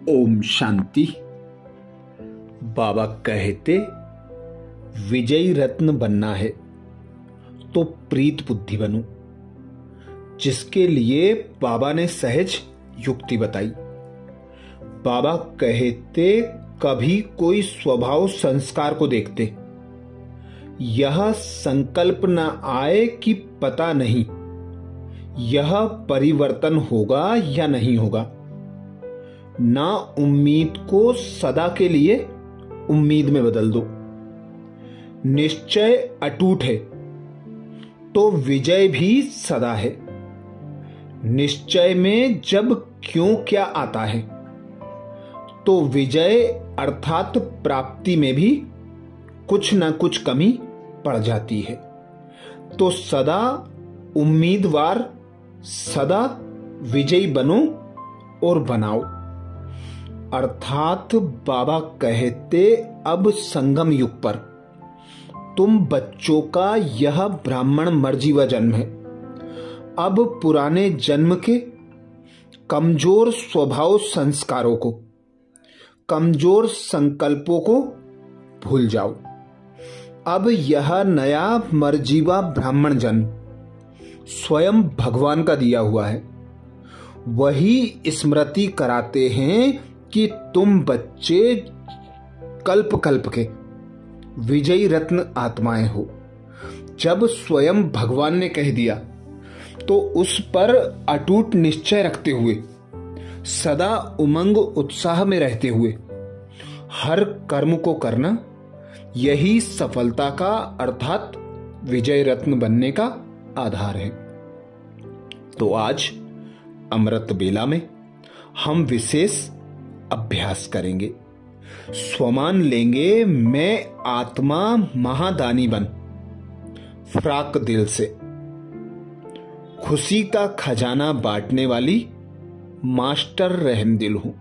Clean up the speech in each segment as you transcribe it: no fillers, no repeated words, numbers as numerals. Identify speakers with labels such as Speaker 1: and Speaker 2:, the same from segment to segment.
Speaker 1: ओम शांति। बाबा कहते विजयी रत्न बनना है तो प्रीत बुद्धि बनो, जिसके लिए बाबा ने सहज युक्ति बताई। बाबा कहते कभी कोई स्वभाव संस्कार को देखते, यह संकल्प न आए कि पता नहीं यह परिवर्तन होगा या नहीं होगा। ना उम्मीद को सदा के लिए उम्मीद में बदल दो। निश्चय अटूट है तो विजय भी सदा है। निश्चय में जब क्यों क्या आता है तो विजय अर्थात प्राप्ति में भी कुछ न कुछ कमी पड़ जाती है। तो सदा उम्मीदवार, सदा विजयी बनो और बनाओ। अर्थात बाबा कहते अब संगम युग पर तुम बच्चों का यह ब्राह्मण मर्जीवा जन्म है। अब पुराने जन्म के कमजोर स्वभाव संस्कारों को, कमजोर संकल्पों को भूल जाओ। अब यह नया मर्जीवा ब्राह्मण जन्म स्वयं भगवान का दिया हुआ है। वही स्मृति कराते हैं कि तुम बच्चे कल्प कल्प के विजयी रत्न आत्माएं हो। जब स्वयं भगवान ने कह दिया तो उस पर अटूट निश्चय रखते हुए, सदा उमंग उत्साह में रहते हुए हर कर्म को करना, यही सफलता का अर्थात विजय रत्न बनने का आधार है। तो आज अमृत बेला में हम विशेष अभ्यास करेंगे। स्वमान लेंगे मैं आत्मा महादानी बन, फ्राक दिल से खुशी का खजाना बांटने वाली मास्टर रहम दिल हूं।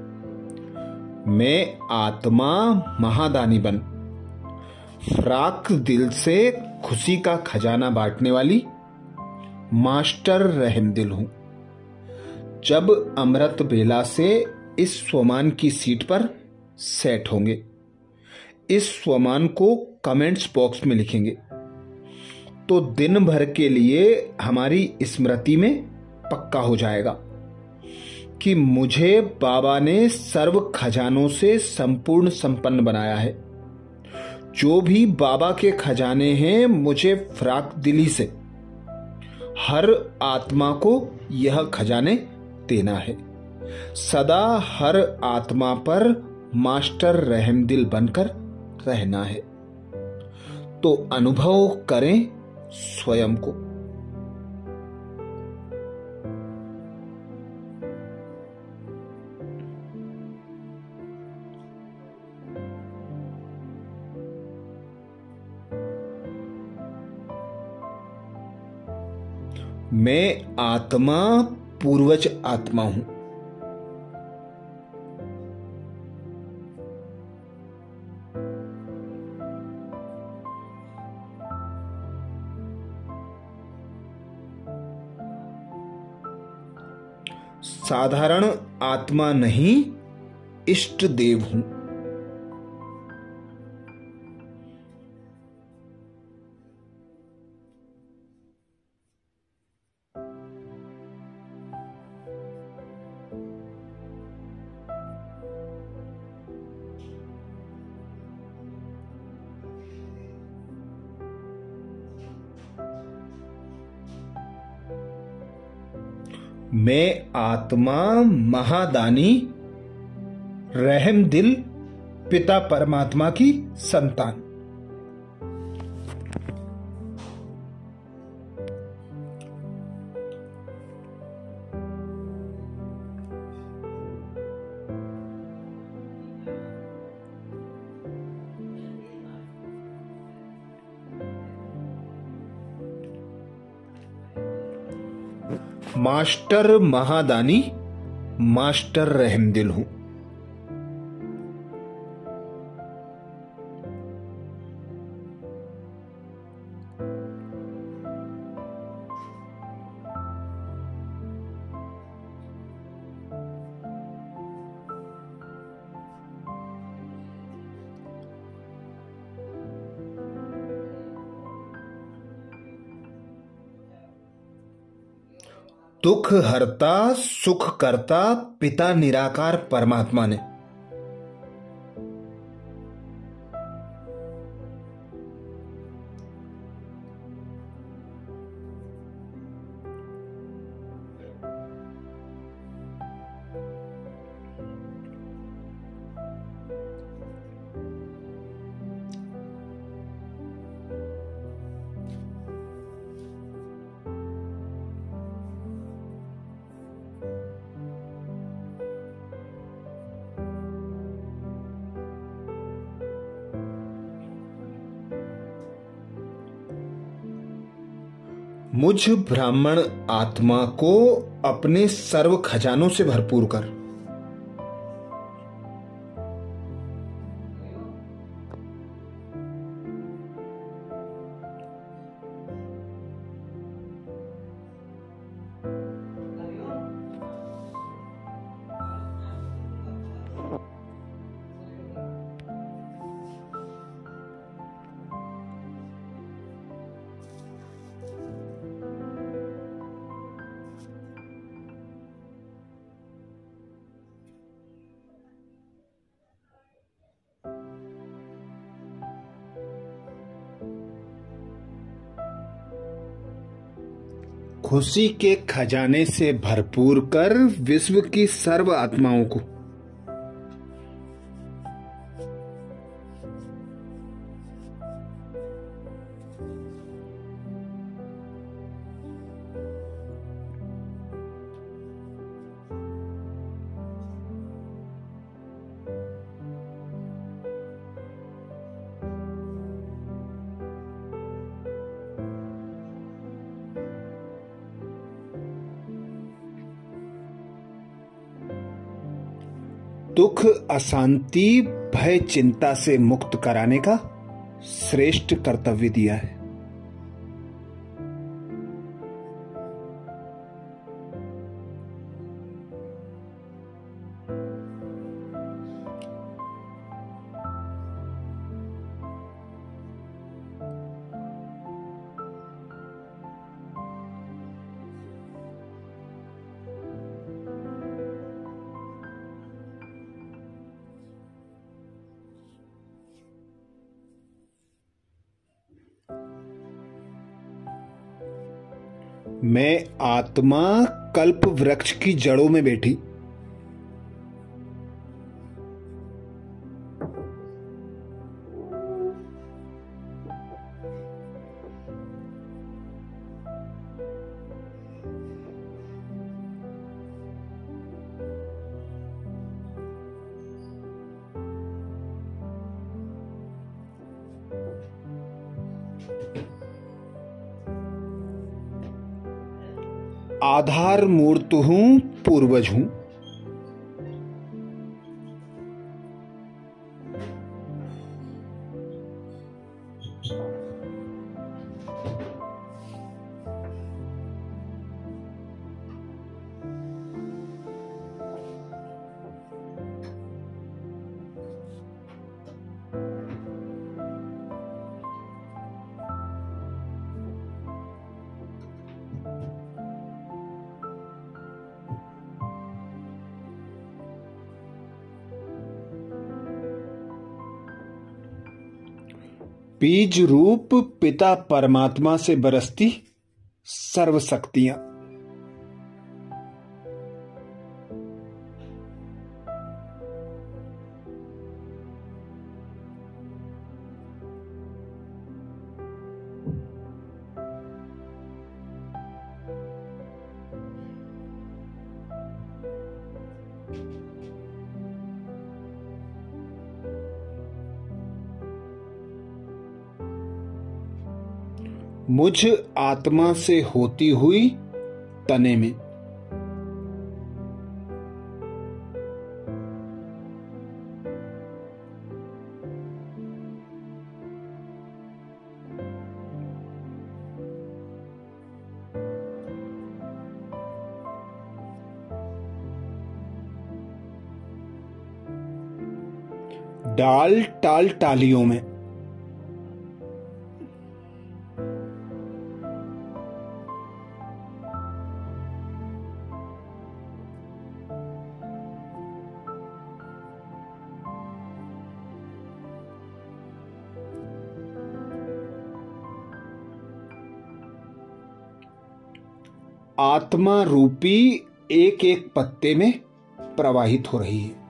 Speaker 1: मैं आत्मा महादानी बन, फ्राक दिल से खुशी का खजाना बांटने वाली मास्टर रहम दिल हूं। जब अमृत बेला से इस स्वमान की सीट पर सेट होंगे, इस स्वमान को कमेंट्स बॉक्स में लिखेंगे तो दिन भर के लिए हमारी स्मृति में पक्का हो जाएगा कि मुझे बाबा ने सर्व खजानों से संपूर्ण संपन्न बनाया है। जो भी बाबा के खजाने हैं, मुझे फ्राक दिली से हर आत्मा को यह खजाने देना है। सदा हर आत्मा पर मास्टर रहम दिल बनकर रहना है। तो अनुभव करें स्वयं को। मैं आत्मा पूर्वज आत्मा हूं। साधारण आत्मा नहीं, इष्ट देव हूं। मैं आत्मा महादानी रहम दिल पिता परमात्मा की संतान। मास्टर महादानी, मास्टर रहम दिल हूं। दुख हरता सुख करता पिता निराकार परमात्मा ने। मुझ ब्राह्मण आत्मा को अपने सर्व खजानों से भरपूर कर। खुशी के खजाने से भरपूर कर विश्व की सर्व आत्माओं को। दुख अशांति भय चिंता से मुक्त कराने का श्रेष्ठ कर्तव्य दिया है। मैं आत्मा कल्प वृक्ष की जड़ों में बैठी आधार मूर्त हूं, पूर्वज हूं। बीज रूप पिता परमात्मा से बरसती सर्व शक्तियां। मुझ आत्मा से होती हुई तने में डाल टाल टालियों में आत्मा रूपी एक एक पत्ते में प्रवाहित हो रही है।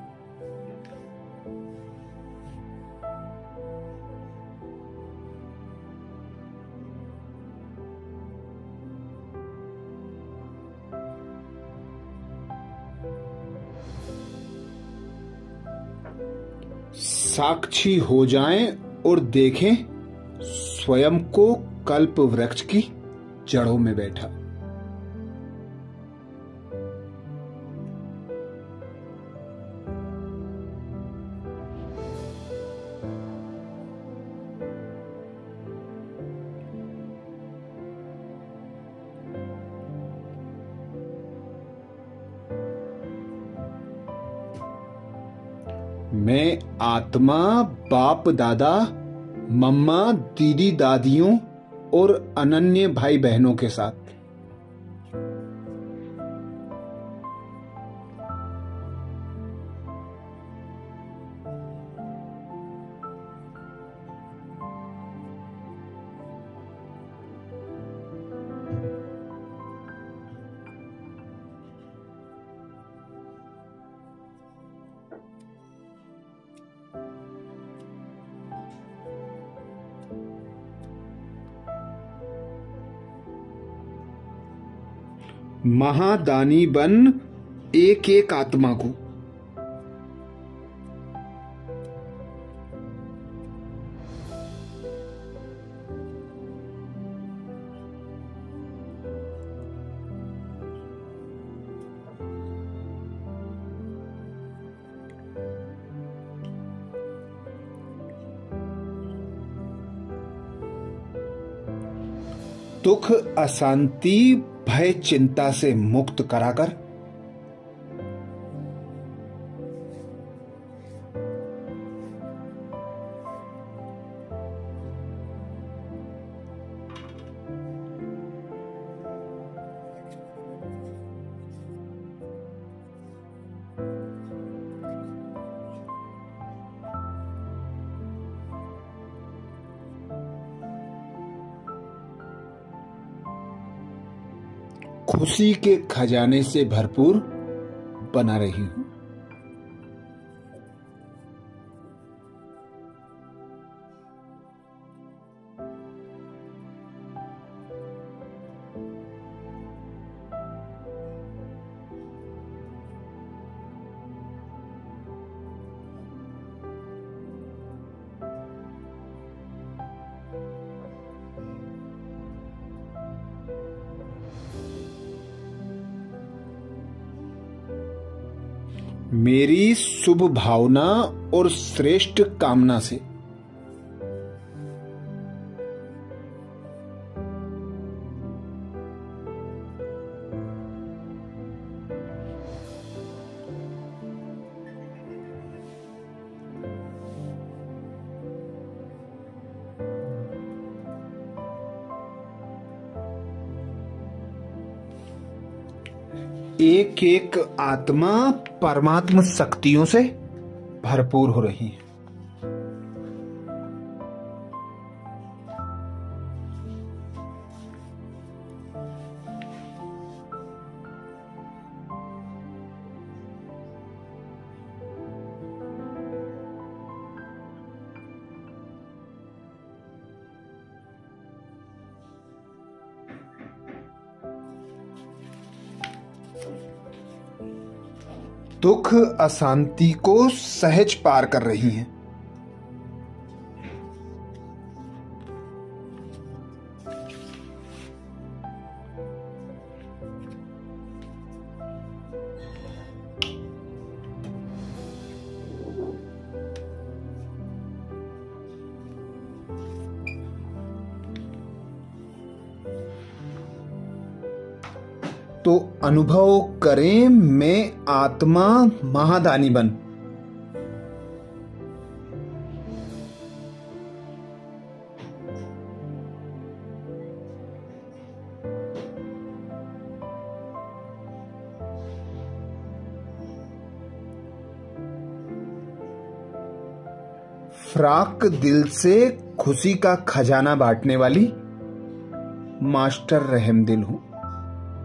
Speaker 1: साक्षी हो जाएं और देखें स्वयं को कल्प वृक्ष की जड़ों में बैठा। मैं आत्मा बाप दादा मम्मा दीदी दादियों और अनन्य भाई बहनों के साथ महादानी बन एक एक आत्मा को। दुख अशांति भय चिंता से मुक्त कराकर खुशी के खजाने से भरपूर बना रही हूं। मेरी शुभ भावना और श्रेष्ठ कामना से एक एक आत्मा परमात्मा शक्तियों से भरपूर हो रही है। दुख अशांति को सहज पार कर रही हैं। तो अनुभव करें मैं आत्मा महादानी बन। फ्राक दिल से खुशी का खजाना बांटने वाली मास्टर रहमदिल हूं।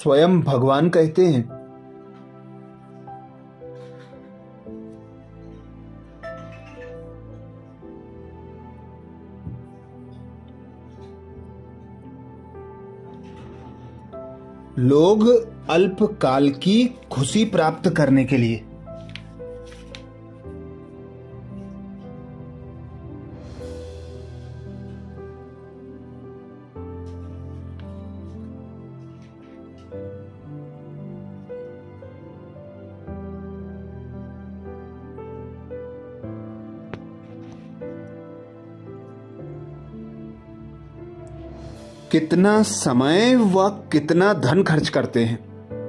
Speaker 1: स्वयं भगवान कहते हैं। लोग अल्पकाल की खुशी प्राप्त करने के लिए कितना समय व कितना धन खर्च करते हैं।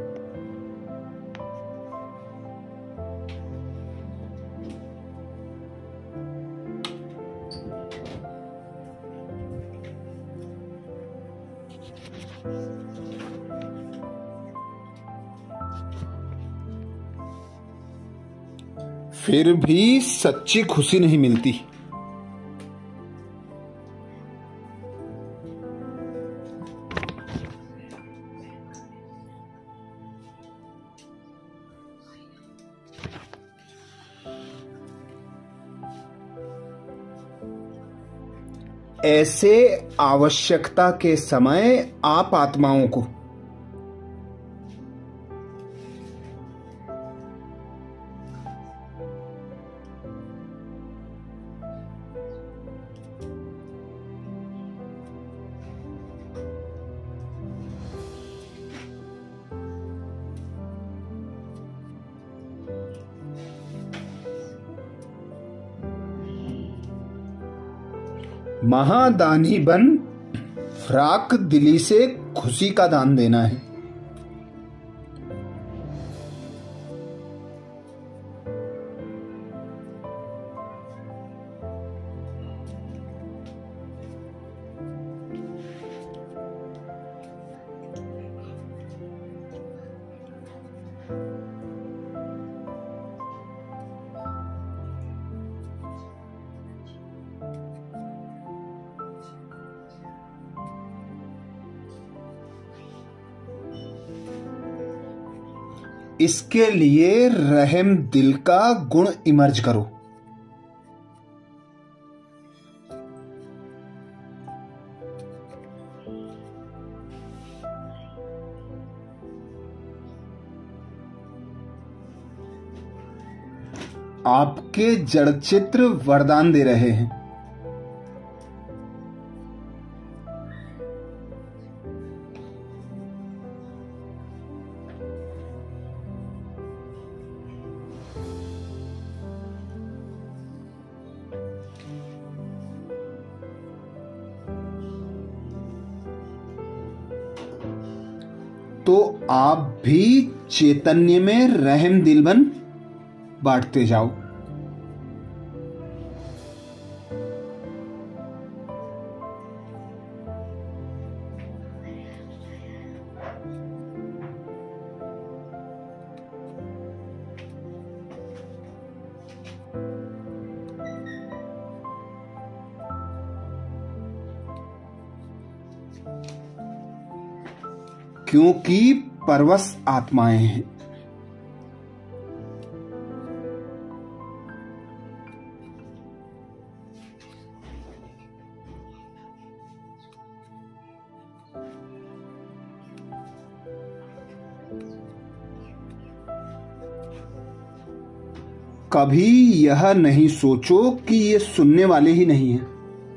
Speaker 1: फिर भी सच्ची खुशी नहीं मिलती। ऐसे आवश्यकता के समय आप आत्माओं को महादानी बन फ्राक दिली से खुशी का दान देना है। इसके लिए रहम दिल का गुण इमर्ज करो। आपके जड़ चित्र वरदान दे रहे हैं। तो आप भी चैतन्य में रहम दिल बन बांटते जाओ। क्योंकि परवश आत्माएं हैं। कभी यह नहीं सोचो कि ये सुनने वाले ही नहीं हैं।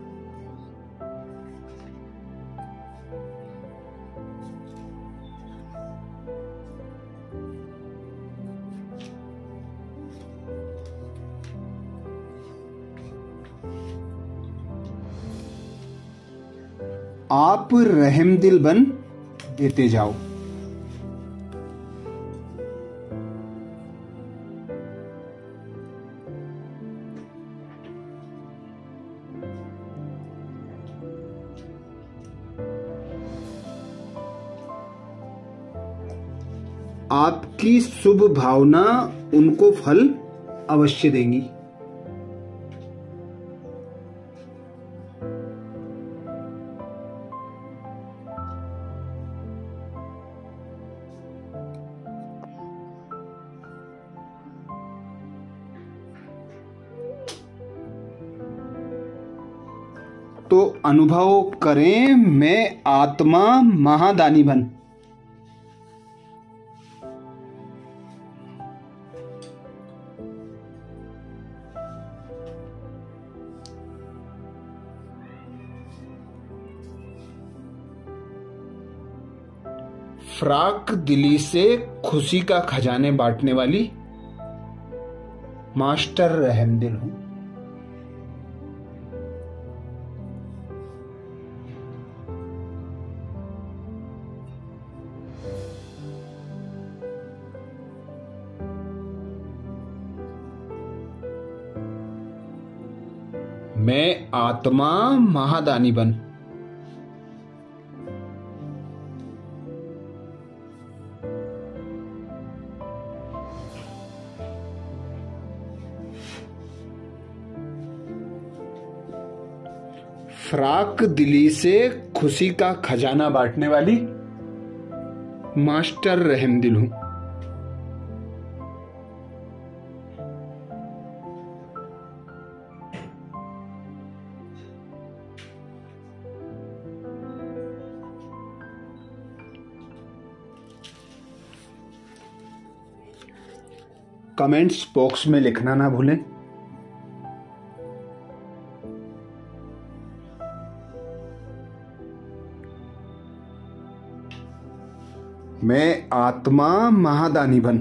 Speaker 1: आप रहम दिल बन देते जाओ। आपकी शुभ भावना उनको फल अवश्य देंगी। तो अनुभव करें मैं आत्मा महादानी बन। फ्राक दिली से खुशी का खजाने बांटने वाली मास्टर रहमदिल हूं। मैं आत्मा महादानी बन। फ्राक दिली से खुशी का खजाना बांटने वाली मास्टर रहमदिल हूं। कमेंट्स बॉक्स में लिखना ना भूलें। मैं आत्मा महादानी बन।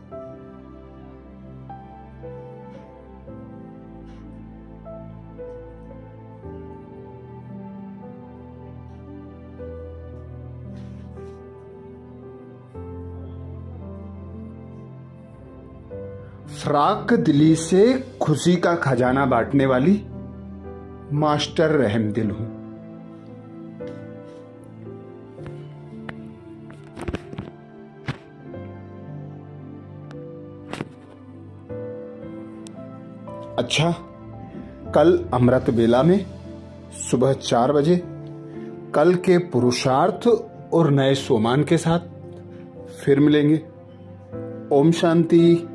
Speaker 1: फ्राक दिली से खुशी का खजाना बांटने वाली मास्टर रहमदिल हूं। अच्छा, कल अमृत बेला में सुबह 4 बजे कल के पुरुषार्थ और नए सोमान के साथ फिर मिलेंगे। ओम शांति।